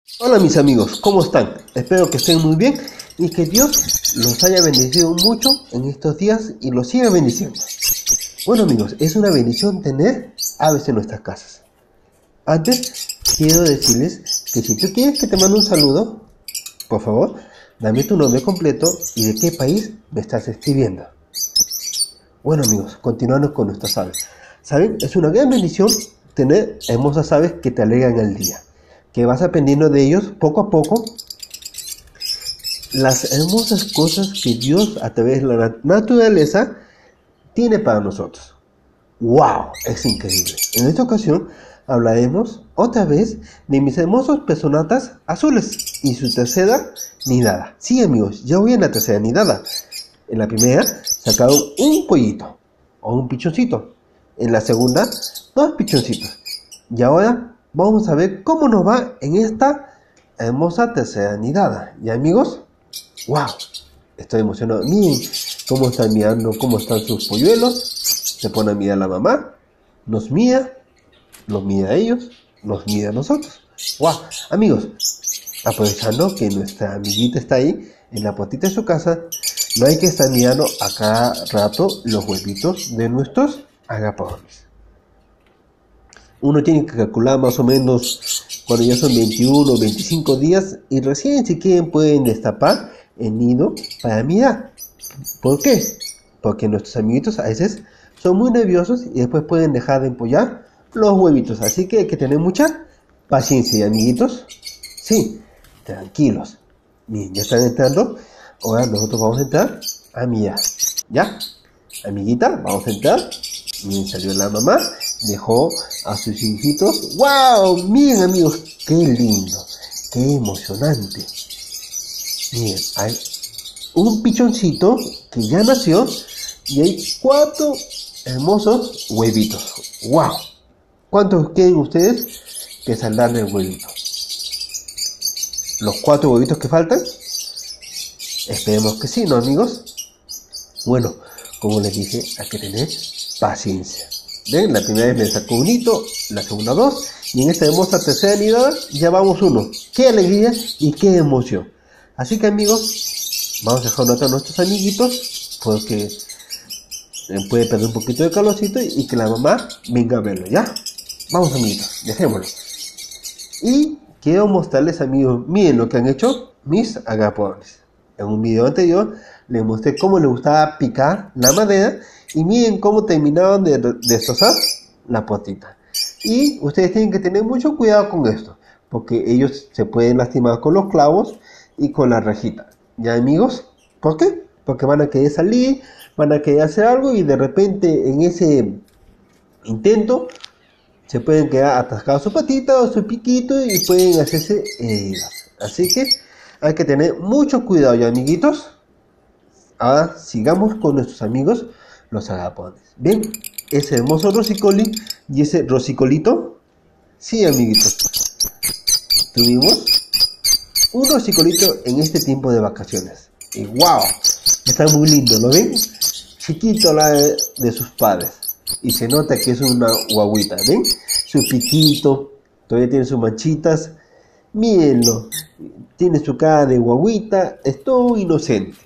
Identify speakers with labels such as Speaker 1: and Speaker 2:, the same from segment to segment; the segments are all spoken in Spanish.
Speaker 1: Hola mis amigos, ¿cómo están? Espero que estén muy bien y que Dios los haya bendecido mucho en estos días y los siga bendiciendo. Bueno amigos, es una bendición tener aves en nuestras casas. Antes quiero decirles que si tú quieres que te mande un saludo, por favor, dame tu nombre completo y de qué país me estás escribiendo. Bueno amigos, continuando con nuestras aves. ¿Saben? Es una gran bendición tener hermosas aves que te alegran el día, que vas aprendiendo de ellos poco a poco las hermosas cosas que Dios a través de la naturaleza tiene para nosotros. ¡Wow! Es increíble. En esta ocasión hablaremos otra vez de mis hermosos pesonatas azules y su tercera nidada. Sí amigos, ya voy en la tercera nidada. En la primera sacaron un pollito o un pichoncito. En la segunda, dos pichoncitos. Y ahora vamos a ver cómo nos va en esta hermosa tercera nidada. ¿Y amigos? ¡Wow! Estoy emocionado. Miren cómo están mirando, cómo están sus polluelos. Se pone a mirar a la mamá. Nos mira. Los mira a ellos. Nos mira a nosotros. ¡Wow! Amigos, aprovechando que nuestra amiguita está ahí, en la puertita de su casa, no hay que estar mirando a cada rato los huevitos de nuestros agapornis. Uno tiene que calcular más o menos cuando ya son 21 o 25 días y recién si quieren pueden destapar el nido para mirar. ¿Por qué? Porque nuestros amiguitos a veces son muy nerviosos y después pueden dejar de empollar los huevitos. Así que hay que tener mucha paciencia, amiguitos. Sí, tranquilos. Miren, ya están entrando. Ahora nosotros vamos a entrar a mirar. ¿Ya? Amiguita, vamos a entrar. Miren, salió la mamá. Dejó a sus hijitos. ¡Wow! Miren amigos, qué lindo, qué emocionante. Miren, hay un pichoncito que ya nació y hay 4 hermosos huevitos. ¡Wow! ¿Cuántos quieren ustedes que saldrán del huevito? ¿Los 4 huevitos que faltan? Esperemos que sí, ¿no amigos? Bueno, como les dije, hay que tener paciencia. ¿Ven? La primera vez me sacó un hito, la segunda 2, y en esta hermosa tercera nidada ya vamos 1. ¡Qué alegría y qué emoción! Así que amigos, vamos a dejar notar a nuestros amiguitos, porque puede perder un poquito de calorcito y que la mamá venga a verlo, ¿ya? Vamos amiguitos, dejémoslo. Y quiero mostrarles amigos, miren lo que han hecho mis agapornis. En un video anterior les mostré cómo les gustaba picar la madera y miren cómo terminaron de destrozar la puertita. Y ustedes tienen que tener mucho cuidado con esto, porque ellos se pueden lastimar con los clavos y con la rejita. ¿Ya amigos? ¿Por qué? Porque van a querer salir, van a querer hacer algo y de repente en ese intento se pueden quedar atascados su patita o su piquito y pueden hacerse heridas. Así que hay que tener mucho cuidado ya amiguitos. Ahora sigamos con nuestros amigos los agapornis. ¿Ven? Ese hermoso rosicoli y ese rosicolito. Sí amiguitos, tuvimos un rosicolito en este tiempo de vacaciones. Y wow, está muy lindo, ¿lo ven? Chiquito la de sus padres. Y se nota que es una guaguita, ¿ven? Su piquito, todavía tiene sus manchitas. Mírenlo, tiene su cara de guaguita, es todo inocente.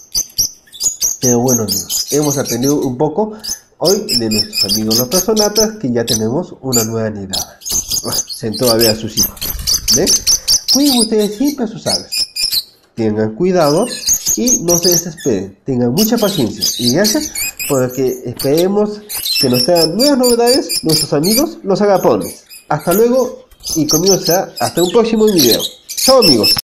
Speaker 1: Pero bueno amigos, hemos aprendido un poco hoy de nuestros amigos los pesonatas, que ya tenemos una nueva nidada. Sentó a ver a sus hijos. ¿Ven? Cuiden ustedes siempre a sus aves. Tengan cuidado y no se desesperen. Tengan mucha paciencia. Y gracias porque esperemos que nos traigan nuevas novedades nuestros amigos los agapornis. Hasta luego y conmigo será hasta un próximo video. Chao amigos.